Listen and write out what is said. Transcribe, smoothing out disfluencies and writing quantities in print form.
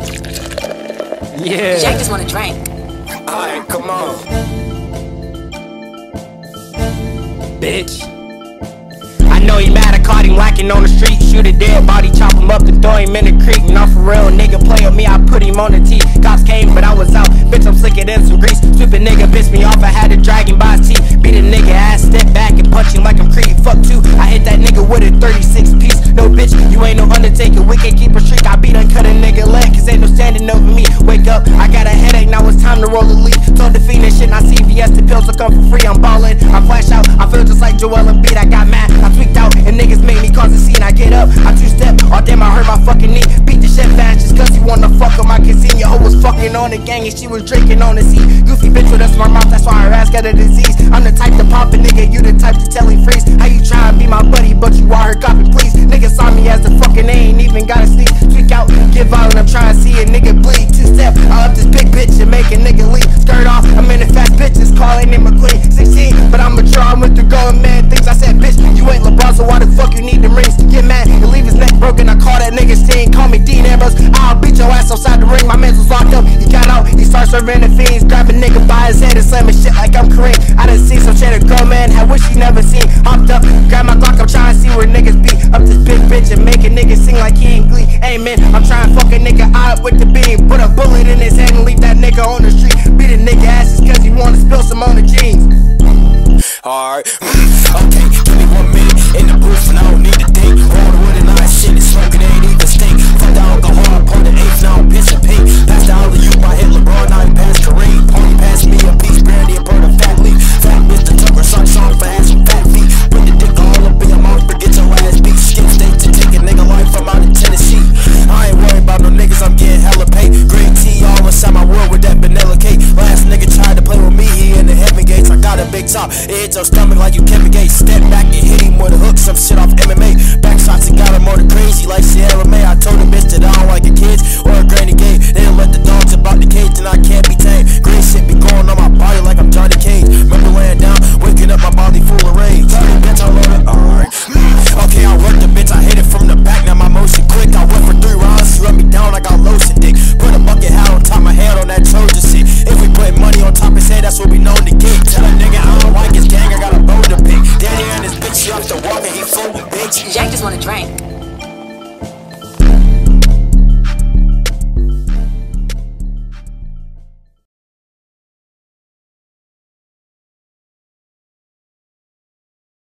Yeah. Jack just wanna drink. Alright, come on. Bitch. I know he mad, I caught him whacking on the street. Shoot a dead body, chop him up and throw him in the creek. And I'm for real, nigga play with me, I put him on the tee. Cops came, but I was out, bitch I'm slicker than some grease. Stupid nigga pissed me off, I had to drag him by his teeth. Beat a nigga ass, step back and punch him like I'm Creed. Fuck two, I hit that nigga with a 36 piece. No bitch, you ain't no Undertaker, we can't keep a streak. I beat uncut a nigga leg, cause ain't no standing over me. Wake up, I got a headache, now it's time to roll a leaf. Told the fiend that shit, not CVS, the pills will come for free. I'm ballin', I flash out, I feel just like Joel Embiid. I got mad, I tweaked out, and niggas made me cause a scene. I get up, I two-step, oh damn I hurt my fucking knee. Beat the shit fast just cause he wanna fuck on my casino. Your hoe was fucking on the gang and she was drinking on the seat. Goofy bitch with a smart mouth, that's why her ass got a disease. I'm the type to pop a nigga, you the type to tell him freeze. How you try and be my buddy but you are her copy, please. Niggas saw me as the fucking they ain't even gotta sneak. Tweak out, get violent, I'm trying to see a nigga bleed. Two-step, I up this big bitch and make a nigga leave. Skirt off, I'm in the fast bitches, calling him a queen. 16, but I'm mature, I'm with the going man things. I said bitch, you ain't LeBron, so why the fuck you need them rings to get mad and leave his neck broken? I call that nigga Sting, call me Dean Ambrose. I'll beat your ass outside the ring. My man was locked up, he got out, he starts serving the fiends. Grab a nigga by his head and slamming shit like I'm Kareem. I done seen some shit a girl man, I wish she never seen. Hopped up, grab my Glock, I'm trying to see where niggas be. Up this big bitch and make a nigga sing like he ain't Glee. Amen, I'm trying to fuck a nigga eye up with the beam. Put a bullet in his head and leave that nigga on the street. Beat a nigga asses cause he wanna spill some on the jeans. Alright, okay, give me 1 minute in the booth and I don't need to think. All the wood and I shit is smoking, ain't even stink. Fuck the alcohol, pour the eighth, now I'm pissing pink. Pass the all of you, I hit LeBron, now he passed Kareem. Pony passed me a piece, brandy and burn a fat leaf. Fat Mr. Tucker, son, song for ass and fat feet. Put the dick all up in your mouth, but get your ass beat. Skip state to take a nigga life from out in Tennessee. I ain't worried about no niggas, I'm getting hella paid. Green tea all inside my world with that vanilla cake. Last nigga tried to play with me, he in the heaven gates. I got a big top, it hit your stomach like you Kevin Gates. Step back and hit him with a hook, some shit off MMA. Back shots and got him more crazy like Sierra May. I told the bitch that I don't like the kids or a granny gay. They don't let the dogs about the cage and I can't be tamed. Green shit be going on my body like I'm Johnny Cage. Remember laying down, waking up my body full of rage. Bitch, I love it, alright. Okay, I worked the bitch, I hit it from the back, now my motion quick. I went for 3 rounds, she run me down, I got lotion dick. Put a bucket hat on top of my head on that Trojan shit. If we put money on top of his head, that's what we known to get. Tell a nigga I don't like his gang, I got a bone to pick. Daddy and his bitch, she off the walk and he full with bitch. Jack just wanna drink.